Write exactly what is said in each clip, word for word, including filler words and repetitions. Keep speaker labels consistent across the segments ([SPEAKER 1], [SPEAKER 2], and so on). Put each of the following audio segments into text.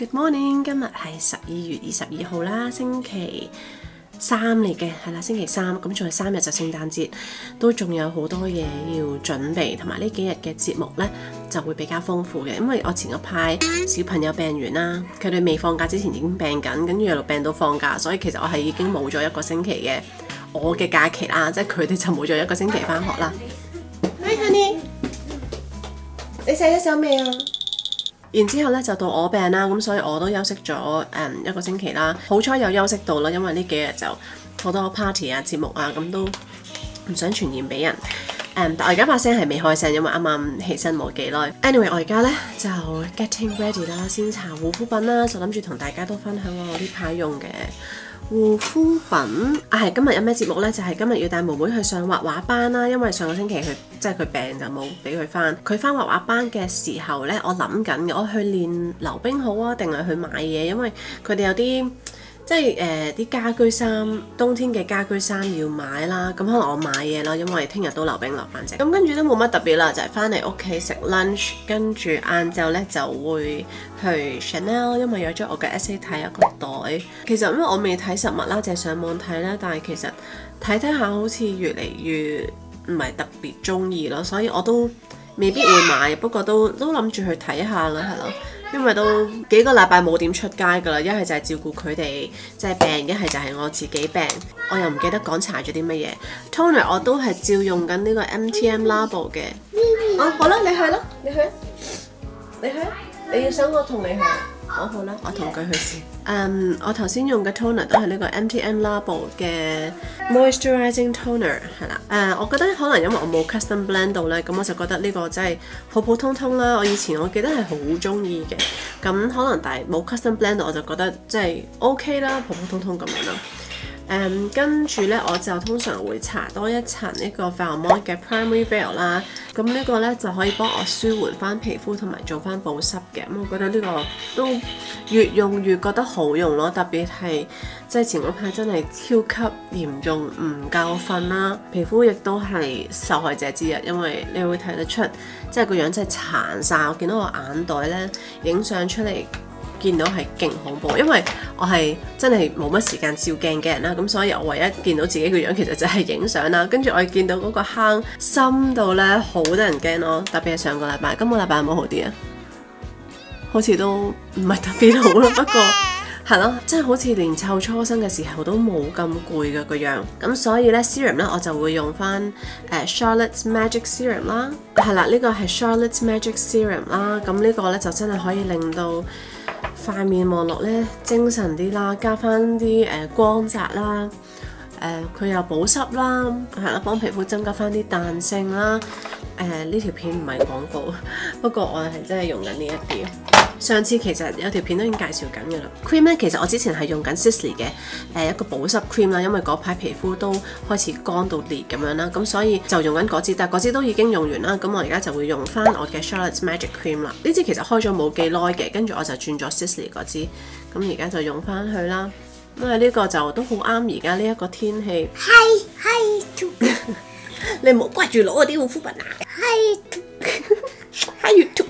[SPEAKER 1] Good morning， 今日係十二月二十二號啦，星期三嚟嘅，係啦，星期三，咁仲有三日就聖誕節，都仲有好多嘢要準備，同埋呢幾日嘅節目呢就會比較豐富嘅，因為我前嗰排小朋友病完啦，佢哋未放假之前已經病緊，跟住一路病到放假，所以其實我係已經冇咗一個星期嘅我嘅假期啦，即係佢哋就冇咗一個星期返學啦。Hi Honey， 你洗咗手未啊？然之後咧就到我病啦，咁所以我都休息咗誒、嗯、一個星期啦。好彩有休息到啦，因為呢幾日就好多 party 啊、節目啊，咁都唔想傳染俾人。誒、嗯，但我而家把聲係未開聲，因為啱啱起身冇幾耐。Anyway， 我而家咧就 getting ready 啦，先搽護膚品啦，就諗住同大家都分享我呢排用嘅護膚品啊。係今日有咩節目呢？就係、是、今日要帶妹妹去上畫畫班啦，因為上個星期佢即係佢病就冇俾佢返。佢返畫畫班嘅時候呢，我諗緊嘅，我去練溜冰好啊，定係去買嘢？因為佢哋有啲即係誒啲家居衫，冬天嘅家居衫要買啦。咁可能我買嘢啦，因為聽日都溜冰溜返隻。咁跟住都冇乜特別啦，就係返嚟屋企食 lunch， 跟住晏晝呢就會去 Chanel， 因為有咗我嘅 essay 睇一個袋。其實因為我未睇實物啦，就係上網睇啦，但係其實睇睇下好似越嚟越唔係特別中意咯，所以我都未必會買。不過都都諗住去睇下啦，係咯。因為都幾個禮拜冇點出街㗎啦，一係就係照顧佢哋即係病，一係就係我自己病。我又唔記得講搽咗啲乜嘢 toner， 我都係照用緊呢個 M T M Labo 嘅。哦，好啦，你去啦，你去，你去，你要想我同你去？我好啦，我同佢去先。Um, 我頭先用嘅 toner 都係呢個 M T M Labo 嘅 Moisturizing Toner 係啦。誒、uh, 我覺得可能因為我冇 custom blend 到咧，咁我就覺得呢個真係普普通通啦。我以前我記得係好中意嘅，咁可能但係冇 custom blend 到，我就覺得即係 OK 啦，普普通通咁樣啦。Um, 跟住咧，我就通常會搽多一層呢個 Valmont 嘅 Primary Veil 啦。咁呢個咧就可以幫我舒緩翻皮膚同埋做翻保濕嘅。咁我覺得呢個都越用越覺得好用咯。特別係即係前嗰排真係超級嚴重唔夠瞓啦，皮膚亦都係受害者之一，因為你會睇得出即係個樣真係殘晒。我見到個眼袋咧影相出嚟，見到係勁恐怖，因為我係真係冇乜時間照鏡嘅人啦，咁所以我唯一見到自己個樣其實就係影相啦。跟住我見到嗰個坑深到咧好得人驚咯，特別係上個禮拜，今個禮拜有冇好啲啊？好似都唔係特別好咯，不過係咯，真係好似連湊初生嘅時候都冇咁攰嘅個樣。咁所以咧 serum 咧我就會用翻誒 Charlotte's Magic Serum 啦，係啦，呢個係 Charlotte's Magic Serum 啦。咁呢個咧就真係可以令到塊面望落咧精神啲啦，加翻啲誒光澤啦，誒、呃、佢又保濕啦，係啦，幫皮膚增加翻啲彈性啦。誒呢條片唔係廣告，不過我係真係用緊呢一啲。上次其實有條片都已經介紹緊嘅啦。cream 咧其實我之前係用緊 Sisley 嘅誒一個保濕 cream 啦，因為嗰排皮膚都開始乾到裂咁樣啦，咁所以就用緊嗰支，但係嗰支都已經用完啦。咁我而家就會用翻我嘅 Charlotte's Magic Cream 啦。呢支其實開咗冇幾耐嘅，跟住我就轉咗 Sisley 嗰支，咁而家就用翻去啦。因為呢個就都好啱而家呢一個天氣。
[SPEAKER 2] 係係
[SPEAKER 1] 你唔好掛住攞我啲護膚品啊！
[SPEAKER 2] 係
[SPEAKER 1] 係 YouTube。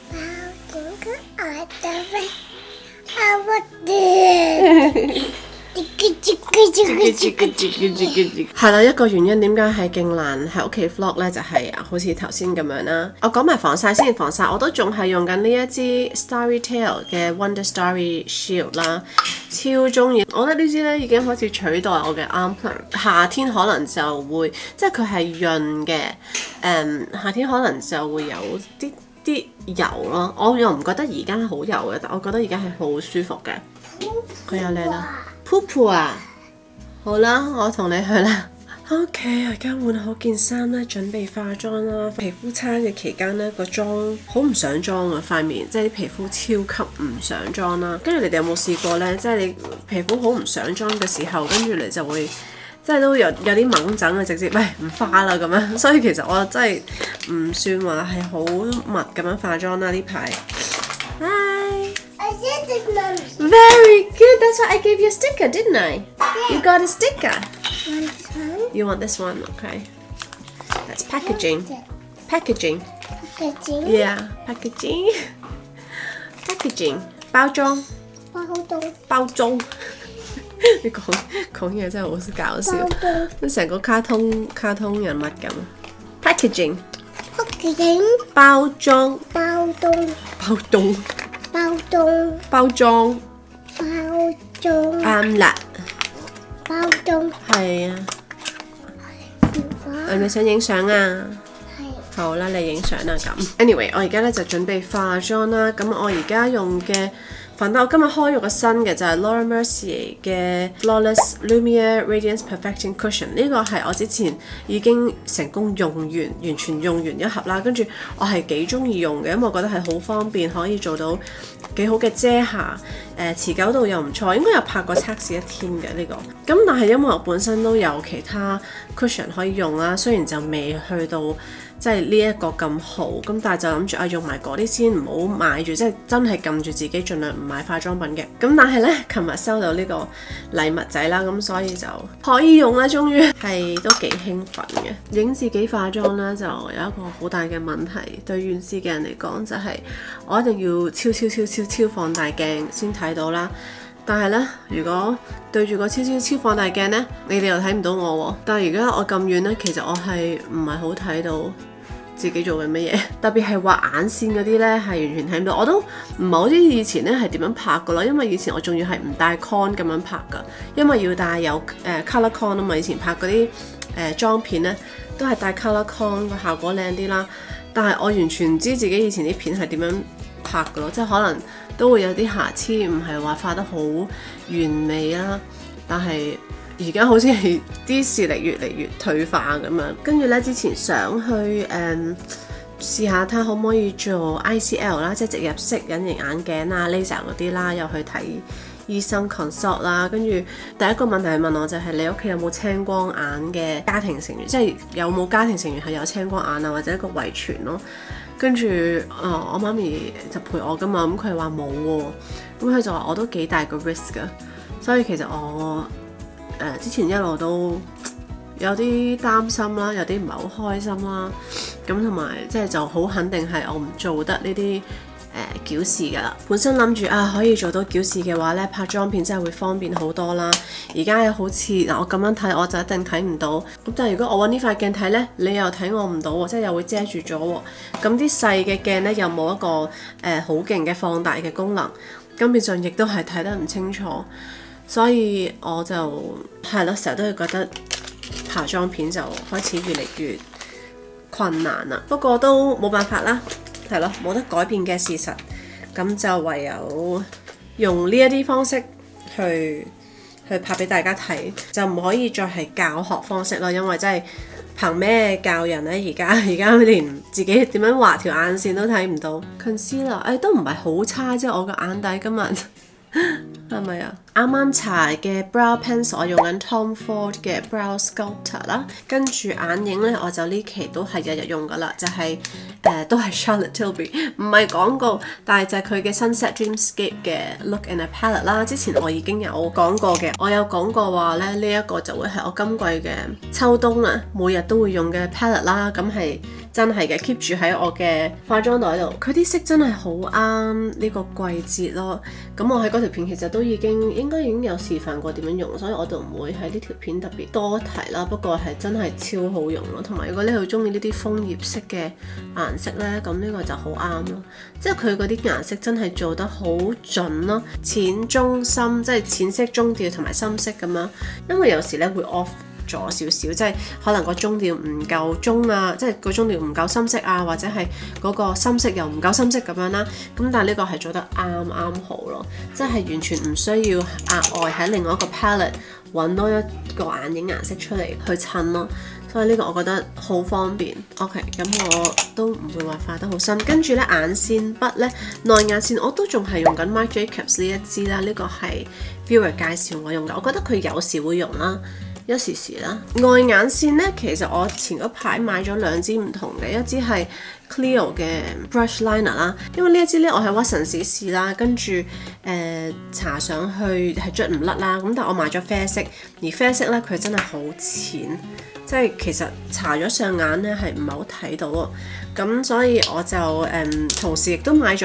[SPEAKER 1] 係啦，一個原因點解係勁難喺屋企 vlog 咧，就係、是、好似頭先咁樣啦。我講埋防曬先，防曬我都仲係用緊呢一支 Starry Tale 嘅 Wonder Starry Shield 啦，超中意。我覺得呢支咧已經開始取代我嘅 Arm Plan。夏天可能就會，即係佢係潤嘅，誒、嗯、夏天可能就會有啲啲油咯。我又唔覺得而家好油嘅，但我覺得而家係好舒服嘅。佢又靚啦。Poo 啊，好啦，我同你去啦。OK， 而家換好件衫啦，準備化妝啦。皮膚差嘅期間呢，個妝好唔想妝啊，塊面即係啲皮膚超級唔想妝啦。跟住你哋有冇試過呢？即係你皮膚好唔想妝嘅時候，跟住你就會即係都有有啲掹疹啊，直接喂唔化啦咁樣。所以其實我真係唔算話係好密咁樣化妝啦呢排。Hi。Very good. That's why I gave you a sticker, didn't I? Yeah. You got a sticker.
[SPEAKER 2] Want this one?
[SPEAKER 1] You want this one? Okay. That's packaging. Packaging.
[SPEAKER 2] Packaging?
[SPEAKER 1] Yeah, packaging. Packaging. 包裝
[SPEAKER 2] 包裝
[SPEAKER 1] 包裝，你講講嘢真係好搞笑，
[SPEAKER 2] 包裝
[SPEAKER 1] 你成個卡通卡通人物咁。Packaging
[SPEAKER 2] packaging
[SPEAKER 1] 包裝
[SPEAKER 2] 包裝
[SPEAKER 1] 包裝
[SPEAKER 2] 包裝
[SPEAKER 1] 包裝
[SPEAKER 2] 包裝
[SPEAKER 1] 啱啦，
[SPEAKER 2] 包裝
[SPEAKER 1] 係啊，係
[SPEAKER 2] 係
[SPEAKER 1] 咪想影相啊？
[SPEAKER 2] 係
[SPEAKER 1] 好啦，你影相啦咁。Anyway，我而家咧就準備化妝啦。咁我而家用嘅粉底，我今日開咗個新嘅就係 Laura Mercier 嘅 Flawless Lumiere Radiance Perfecting Cushion。呢個係我之前已經成功用完，完全用完一盒啦。跟住我係幾中意用嘅，因為我覺得係好方便，可以做到幾好嘅遮瑕。誒、呃、持久度又唔錯，應該有拍過測試一天嘅呢、這個。咁但係因為我本身都有其他 cushion 可以用啦，雖然就未去到即係呢一個咁好，咁但係就諗住啊用埋嗰啲先，唔好買住，即係真係撳住自己，盡量唔買化妝品嘅。咁但係呢，琴日收到呢個禮物仔啦，咁所以就可以用啦，終於係都幾興奮嘅。影自己化妝呢，就有一個好大嘅問題，對遠視嘅人嚟講就係、是、我一定要超超超超超放大鏡先睇到啦。但係咧，如果對住個超超超放大鏡咧，你哋又睇唔到我喎。但係而家我咁遠咧，其實我係唔係好睇到自己做緊乜嘢。特別係畫眼線嗰啲咧，係完全睇唔到。我都唔係好知以前咧係點樣拍噶咯，因為以前我仲要係唔帶 con 咁樣拍噶，因為要帶有誒、呃、color con 啊嘛。以前拍嗰啲誒妝片咧，都係帶 color con，個效果靚啲啦。但係我完全唔知自己以前啲片係點樣拍噶咯，即係可能都會有啲瑕疵，唔係話畫得好完美啦。但係而家好似係啲視力越嚟越退化咁樣。跟住咧，之前想去誒、嗯、試下睇下可唔可以做 I C L 啦，即係直入式隱形眼鏡啊、laser 嗰啲啦，又去睇醫生 consult 啦。跟住第一個問題係問我就係你屋企有冇青光眼嘅家庭成員，即係有冇家庭成員係有青光眼啊，或者一個遺傳咯。跟住，誒、呃、我媽咪就陪我噶嘛，咁佢話冇喎，咁佢就話我都幾大個 risk 噶，所以其實我誒、呃、之前一路都有啲擔心啦，有啲唔係好開心啦，咁同埋即係就好肯定係我唔做得呢啲誒矯視噶啦。本身諗住啊可以做到矯視嘅話咧，拍妝片真係會方便好多啦。而家又好似嗱我咁樣睇我就一定睇唔到，咁但係如果我揾呢塊鏡睇咧，你又睇我唔到喎，即係又會遮住咗喎。咁啲細嘅鏡咧又冇一個誒好勁嘅放大嘅功能，咁變相亦都係睇得唔清楚。所以我就係咯，成日都係覺得拍妝片就開始越嚟越困難啦。不過都冇辦法啦。係咯，冇得改變嘅事實，咁就唯有用呢一啲方式去去拍俾大家睇，就唔可以再係教學方式咯，因為真係憑咩教人呢？而家而家連自己點樣畫條眼線都睇唔到。Concealer，誒、哎、都唔係好差啫，我個眼底今日係咪啊？啱啱搽嘅 brow pencil 我用緊 Tom Ford 嘅 brow sculptor 啦，跟住眼影咧我就呢期都係日日用噶啦，就係、是、誒、呃、都係 Charlotte Tilbury， 唔係廣告，但係就係佢嘅 Sunset Dreamscape 嘅 Look and a Palette 啦。之前我已經有講過嘅，我有講過話咧呢一、這個就會係我今季嘅秋冬啊每日都會用嘅 palette 啦，咁係真係嘅 keep 住喺我嘅化妝袋度。佢啲色真係好啱呢個季節咯。咁我喺嗰條片其實都已經應該已經有示範過點樣用，所以我就唔會喺呢條片特別多提啦。不過係真係超好用咯，同埋如果你好中意呢啲楓葉色嘅顏色呢，咁呢個就好啱咯。即係佢嗰啲顏色真係做得好準咯，淺中深，即係淺色、中調同埋深色咁樣。因為有時呢會 off咗少少，即係可能個中調唔夠中啊，即係個中調唔夠深色啊，或者係嗰個深色又唔夠深色咁樣啦。咁但係呢個係做得啱啱好咯，即係完全唔需要額外喺另外一個 palette 揾多一個眼影顏色出嚟去襯咯。所以呢個我覺得好方便。OK， 咁我都唔會話化得好深。跟住呢眼線筆呢，內眼線我都仲係用緊 Marc Jacobs 呢一支啦。呢個係 Viewer 介紹我用嘅，我覺得佢有時會用啦。一時時啦，外眼線呢，其實我前嗰排買咗兩支唔同嘅，一支係 Clio 嘅 Brush Liner 啦，因為呢一支呢，我喺屈臣氏試啦，跟住誒搽上去係捽唔甩啦，咁但係我買咗啡色，而啡色呢，佢真係好淺，即係其實搽咗上眼呢係唔係好睇到喎，咁所以我就誒、嗯、同時亦都買咗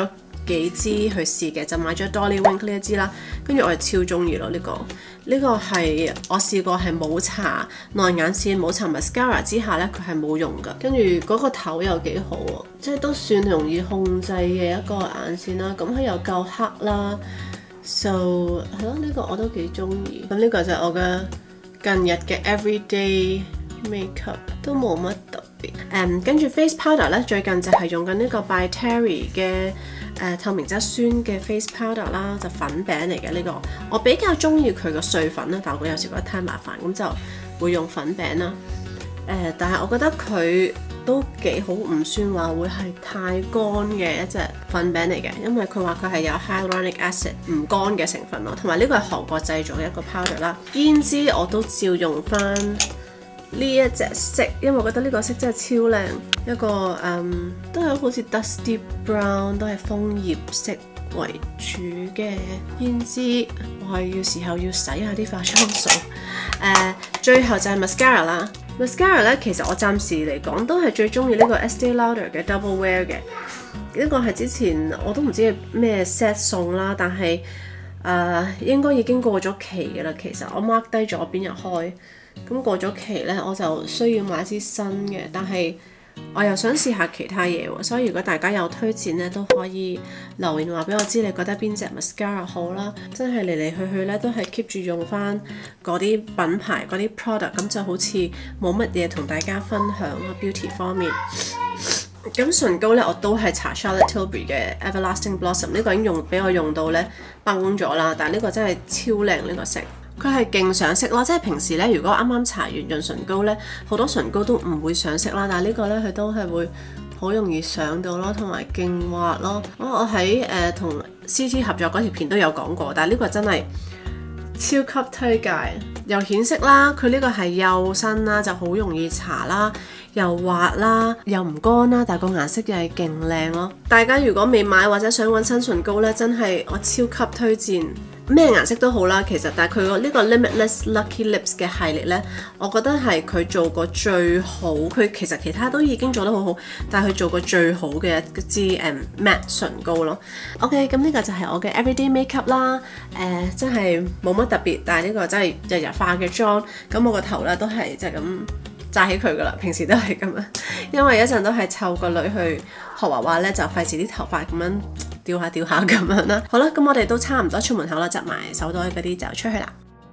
[SPEAKER 1] 幾支去試嘅，就買咗 Dolly Wink 呢一支啦。跟住我係超中意咯呢個，呢、呢個係我試過係冇搽內眼線、冇搽 mascara 之下咧，佢係冇用㗎。跟住嗰個頭又幾好喎，即係都算容易控制嘅一個眼線啦。咁佢又夠黑啦。So 係咯，呢個我都幾中意。咁呢個就係我嘅近日嘅 everyday makeup， 都冇乜特別。誒，跟住 face powder 咧，最近就係用緊呢個 By Terry 嘅誒、呃、透明質酸嘅 face powder 啦，就粉餅嚟嘅呢個。我比較中意佢個碎粉啦，但係我有時覺得太麻煩，咁就會用粉餅啦。誒、呃，但係我覺得佢都幾好，唔算話會係太乾嘅一隻粉餅嚟嘅，因為佢話佢係有 hyaluronic acid 唔乾嘅成分咯，同埋呢個係韓國製造嘅一個 powder 啦。胭脂我都照用翻呢一隻色，因為我覺得呢個色真係超靚，一個嗯都係好似 dusty brown， 都係楓葉色為主嘅胭脂，我係要時候要洗下啲化妝水。誒、呃，最後就係 mascara 啦。mascara 咧，其實我暫時嚟講都係最中意呢個 Estee Lauder 嘅 Double Wear 嘅。呢個係之前我都唔知係咩 set 送啦，但係誒、呃、應該已經過咗期嘅啦。其實我 mark 低咗邊日開，咁過咗期咧我就需要買支新嘅，但係我又想試下其他嘢喎，所以如果大家有推薦咧，都可以留言話俾我知，你覺得邊隻 mascara 好啦。真係嚟嚟去去咧，都係 keep 住用翻嗰啲品牌嗰啲 product， 咁就好似冇乜嘢同大家分享咯 beauty 方面。咁唇膏咧，我都係搽 Charlotte Tilbury 嘅 Everlasting Blossom， 呢個已經用俾我用到咧崩咗啦，但係呢個真係超靚呢個色。佢係勁上色咯，即係平時咧，如果啱啱搽完潤唇膏咧，好多唇膏都唔會上色啦，但係呢個咧佢都係會好容易上到咯，同埋勁滑咯。我我喺誒同 C T 合作嗰條片都有講過，但係呢個真係超級推介，又顯色啦，佢呢個係幼身啦，就好容易搽啦，又滑啦，又唔乾啦，但係個顏色又係勁靚咯。大家如果未買或者想揾新唇膏咧，真係我超級推薦。咩顏色都好啦，其實但係佢個呢個 Limitless Lucky Lips 嘅系列呢，我覺得係佢做過最好。佢其實其他都已經做得好好，但係佢做過最好嘅一支誒 matte 唇膏咯。OK， 咁呢個就係我嘅 everyday makeup 啦。誒、呃，真係冇乜特別，但係呢個真係日日化嘅妝。咁我個頭呢都係就係咁紮起佢噶啦，平時都係咁樣。因為一陣都係湊個女去學畫畫呢，就費事啲頭髮咁樣掉下掉下咁樣啦。好啦，咁我哋都差唔多出門口啦，執埋手袋嗰啲就出去啦。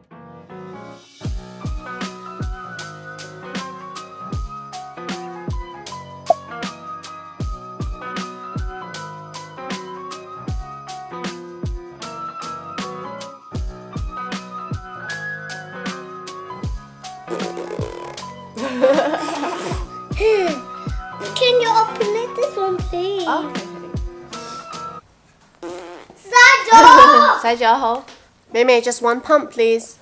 [SPEAKER 2] Can you open it this one, please?
[SPEAKER 1] Oh.
[SPEAKER 2] 洗咗，
[SPEAKER 1] 洗咗好。美美 just one pump please。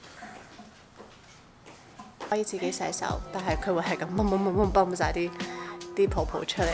[SPEAKER 1] 可以自己洗手，但係佢會係咁泵泵泵泵泵晒啲啲泡泡出嚟。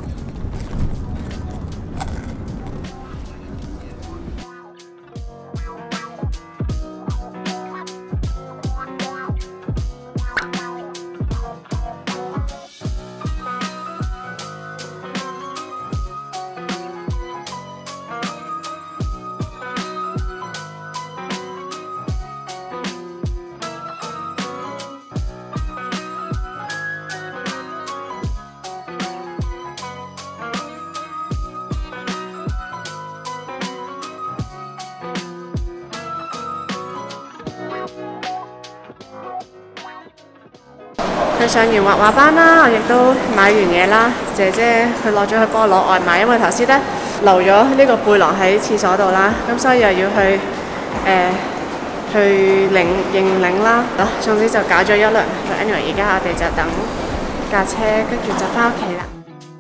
[SPEAKER 1] 佢上完畫畫班啦，我亦都買完嘢啦。姐姐佢攞咗去幫我攞外賣，因為頭先咧留咗呢個背囊喺廁所度啦，咁所以又要去誒、呃、去領認領啦。總之就搞咗一輪。anyway 而家我哋就等架車，跟住就翻屋企啦。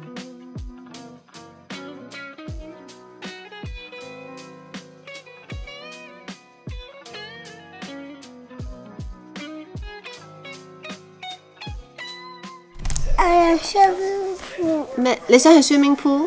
[SPEAKER 2] 誒，swimming pool。
[SPEAKER 1] 咩？你想去 swimming pool？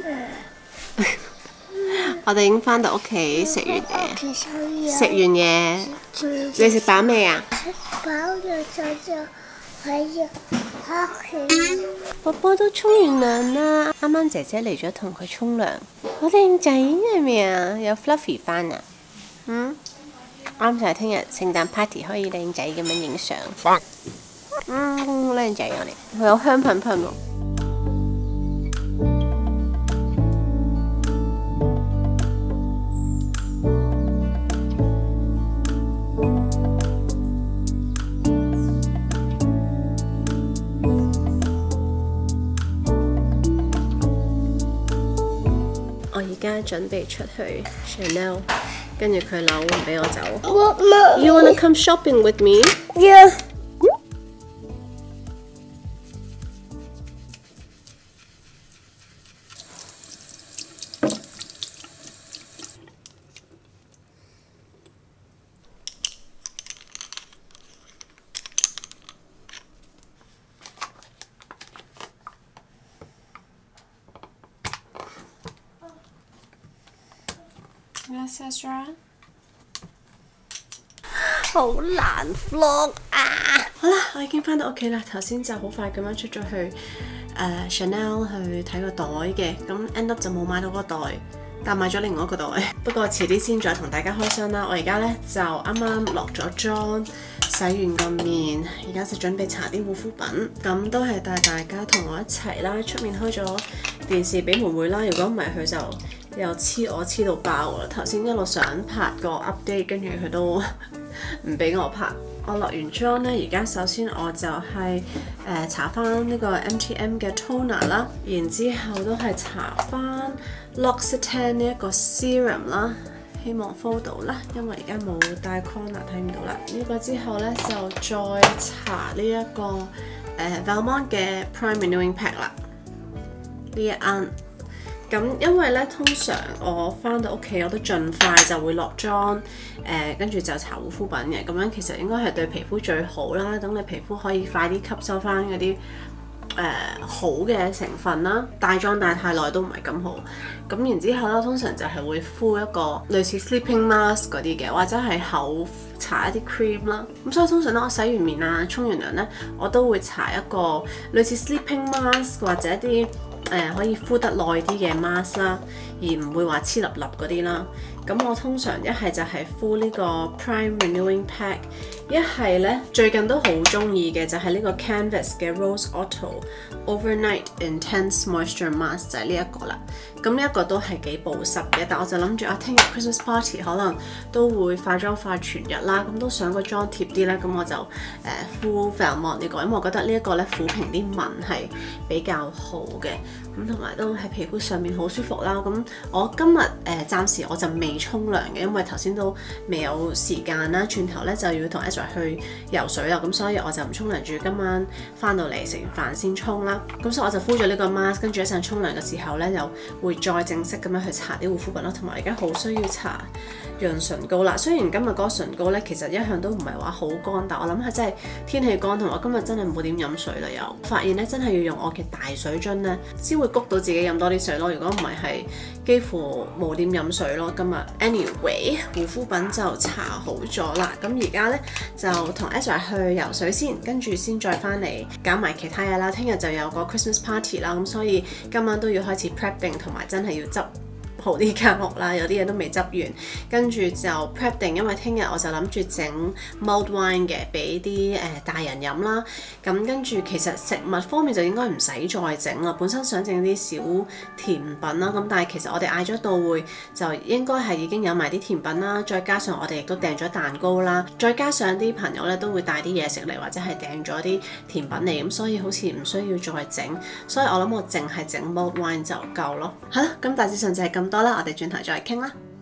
[SPEAKER 1] 我哋已經翻到屋企食完嘢，食完嘢，你食飽未啊？
[SPEAKER 2] 食飽咗就就係啊，黑氣。
[SPEAKER 1] 寶寶都沖完涼啦，啱啱姐姐嚟咗同佢沖涼，好靚仔係咪啊？有 fluffy 翻啊！嗯，啱晒聽日聖誕 party 可以靚仔咁樣影相。嗯，好靚仔啊你，佢有香噴噴喎。我而家準備出去 Chanel， 跟住佢扭唔俾我走。
[SPEAKER 2] 我冇。
[SPEAKER 1] You wanna come shopping with me?
[SPEAKER 2] Yeah.
[SPEAKER 1] Yes, Ezra。
[SPEAKER 2] 好難 vlog 啊！
[SPEAKER 1] 好啦，我已經翻到屋企啦。頭先就好快咁樣出咗去誒、呃、Chanel 去睇個袋嘅，咁 end up 就冇買到個袋，但買咗另外一個袋。不過遲啲先再同大家開箱啦。我而家咧就啱啱落咗妝，洗完個面，而家就準備搽啲護膚品。咁都係帶大家同我一齊啦。出面開咗電視俾妹妹啦，如果唔係佢就又黐我黐到爆啦！頭先一路想拍個 update， 跟住佢都唔俾我拍。我落完妝咧，而家首先我就係、是、誒、呃、搽翻呢個 M T M 嘅 toner 啦，然之後都係搽翻 L'Occitane 呢一個 serum 啦，希望 fold 到啦，因為而家冇帶 corner 睇唔到啦。呢、這個之後咧就再搽呢一個誒、呃、Valmont 嘅 Prime Renewing Pack 啦，呢一啱。咁因為咧，通常我翻到屋企我都盡快就會落妝，誒跟住就搽護膚品嘅，咁樣其實應該係對皮膚最好啦。等你皮膚可以快啲吸收翻嗰啲誒好嘅成分啦。帶妝帶太耐都唔係咁好。咁然之後咧，通常就係會敷一個類似 sleeping mask 嗰啲嘅，或者係口搽一啲 cream 啦。咁所以通常咧，我洗完面啊、沖完涼咧，我都會搽一個類似 sleeping mask 或者一啲。誒、呃、可以敷得耐啲嘅 mask 啦，而唔會話黐立立嗰啲啦。咁我通常一係就係敷呢個 Prime Renewing Pack， 一係咧最近都好中意嘅就係呢個 Canvas 嘅 Rose Auto Overnight Intense Moisture Mask 就係呢一個啦。咁呢一個都係幾保濕嘅，但我就諗住啊，聽日 Christmas Party 可能都會化妝化全日啦，咁都想個妝貼啲咧，咁我就誒敷 Valmont 呢個，因為我覺得呢一個咧撫平啲紋係比較好嘅，咁同埋都喺皮膚上面好舒服啦。咁我今日誒、呃、暫時我就未沖涼嘅，因為頭先都未有時間啦，轉頭咧就要同 Ezra 去游水啦，咁所以我就唔沖涼住，今晚翻到嚟食完飯先沖啦。咁所以我就敷咗呢個 mask， 跟住一陣沖涼嘅時候咧就會再正式咁樣去搽啲護膚品啦，同埋而家好需要搽潤唇膏啦。雖然今日嗰個唇膏咧其實一向都唔係話好乾，但我諗係真係天氣乾，同埋今日真係冇點飲水啦，又發現咧真係要用我嘅大水樽咧先會谷到自己飲多啲水咯。如果唔係係幾乎冇點飲水咯。今日 anyway 護膚品就搽好咗啦，咁而家咧就同 Ezra 去游水先，跟住先再翻嚟搞埋其他嘢啦。聽日就有個 Christmas party 啦，咁所以今晚都要開始 prepping，同埋真係要執好啲間屋啦，有啲嘢都未執完，跟住就 prep 定，因為聽日我就諗住整 mulled wine 嘅俾啲誒大人飲啦。咁跟住其實食物方面就應該唔使再整啦，本身想整啲小甜品啦，咁但係其實我哋嗌咗到會就應該係已經有埋啲甜品啦，再加上我哋亦都訂咗蛋糕啦，再加上啲朋友咧都會帶啲嘢食嚟，或者係訂咗啲甜品嚟，咁所以好似唔需要再整，所以我諗我淨係整 mulled wine 就夠咯。好啦，咁大致上就係咁多啦，我哋轉頭再傾啦。